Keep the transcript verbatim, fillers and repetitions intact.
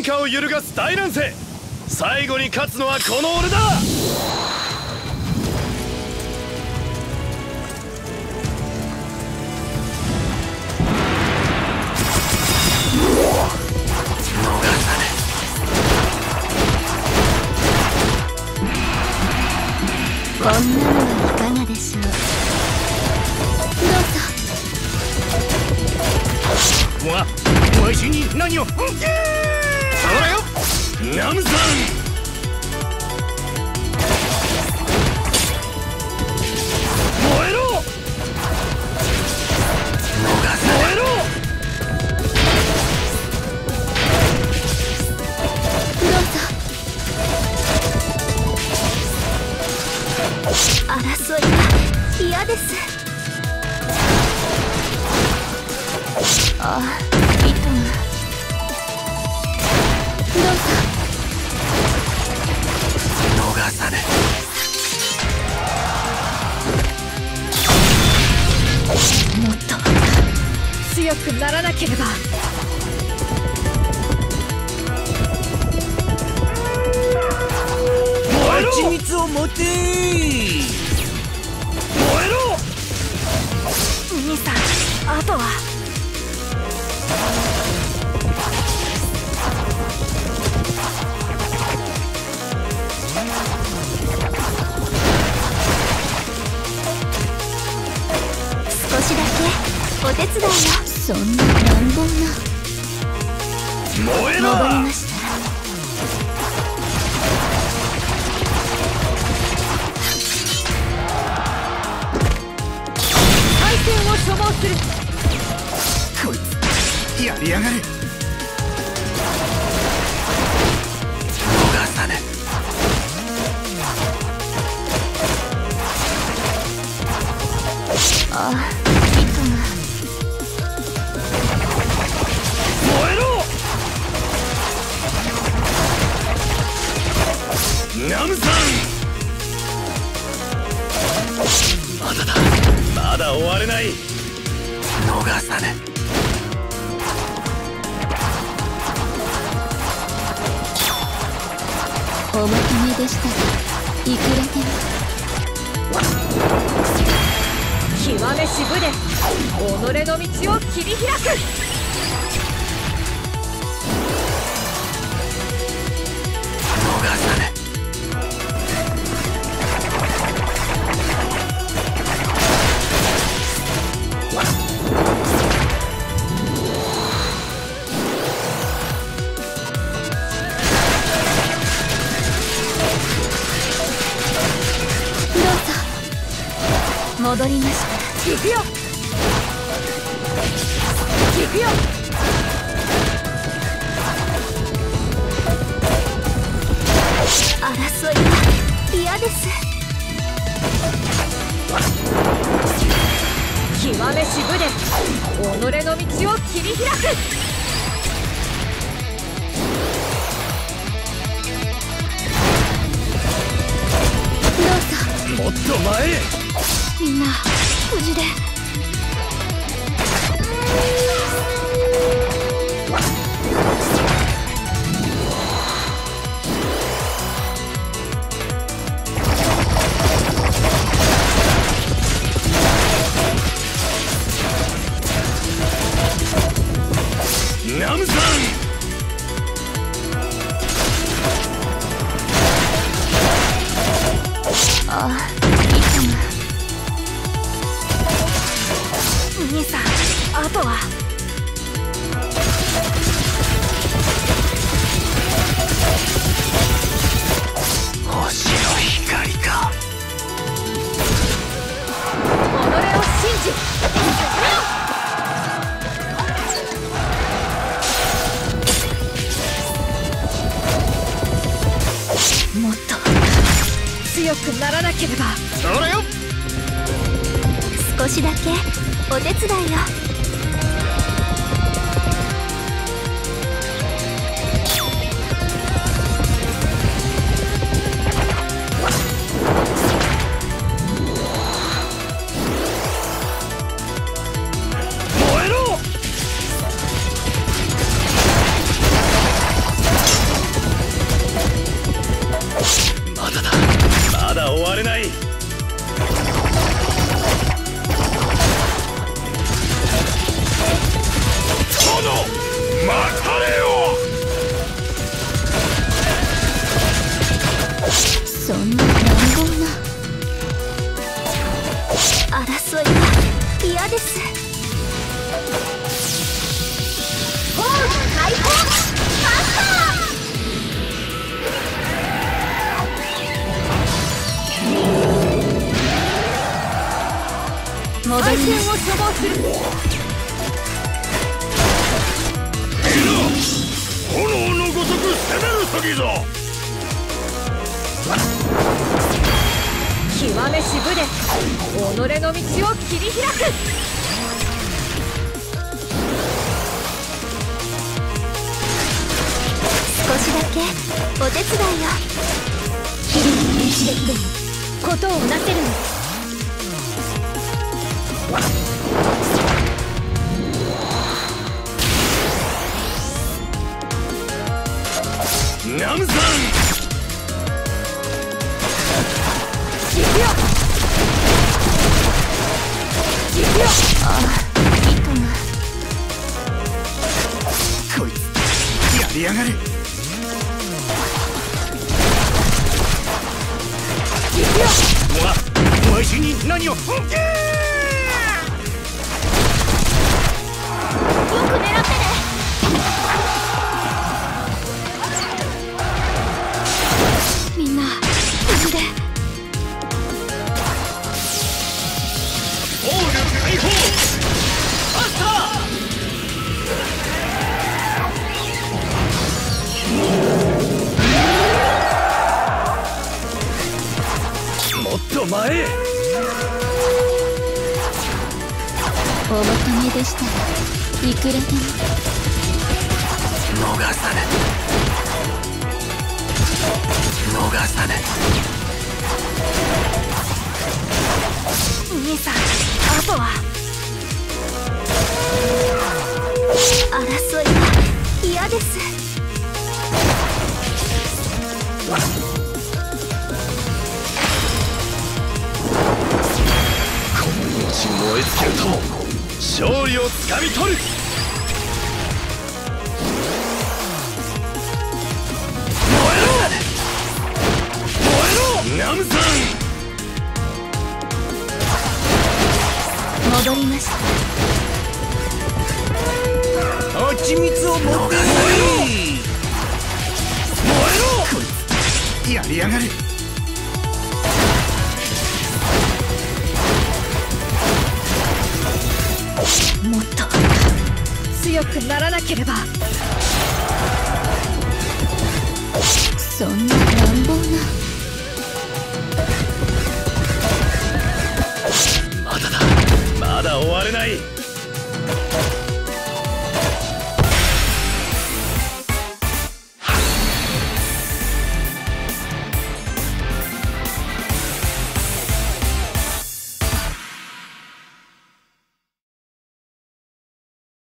天下を揺るがす大乱世。最後に勝つのはこの俺だ。 こんなのはいかがでしょう。どうぞ。 わ、わしに何を。そらよ、ナムさん。燃えろ。燃えろ。 どうぞ。争いが嫌です。ああ、糸が。どうぞ。 逃さぬ。 もっと強くならなければ。 蜂蜜を持てー。燃えろ。 兄さん、あとは。少しだけお手伝いを。そんな乱暴な。 燃えろ。 戻りました。を所望する。 こいつやりやがる。逃さぬ。 ああ、糸が。 燃えろ。ナムさん。まだだ、まだ終われない。逃さぬ。 お求めでしたらいくらでも。極めし武で己の道を切り開く。 逃さぬ。 戻りました。行くよ。行くよ。争いは嫌です。極めし武で己の道を切り開く。どうぞ。 もっと前へ。 みんな無事で。 ナムさん。 ああ、糸が。兄さん、あとは。 星の光か。 己を信じ。もっと強くならなければ。 そらよ。 少しだけお手伝いを。 れない。待たれよ。 そんな乱暴な争いは嫌です。ホーム解放マスター。戻りを処方する。 炎のごとく攻める時ぞ。 極めし武で己の道を切り開く。 少しだけお手伝いを。日々の一撃でことをなせるのです。 ナムさん行くよ行くよ。 ああ、糸が。 こいつやりやがる。 行くよ。 わわしに何を。よく狙ってね。みんな無事で。 オール解放マスター。もっと前へ。 お求めでしたらいくらでも。 逃さぬ逃さぬ。 兄さん、あとは争いは嫌です。 この命燃え尽きるとも勝利をつかみ取る。ナムさん戻りました。 蜂蜜を持って燃えろ燃えろ。こいつやりやがる。 もっと強くならなければ。 そんな乱暴な。 まだだまだ終われない。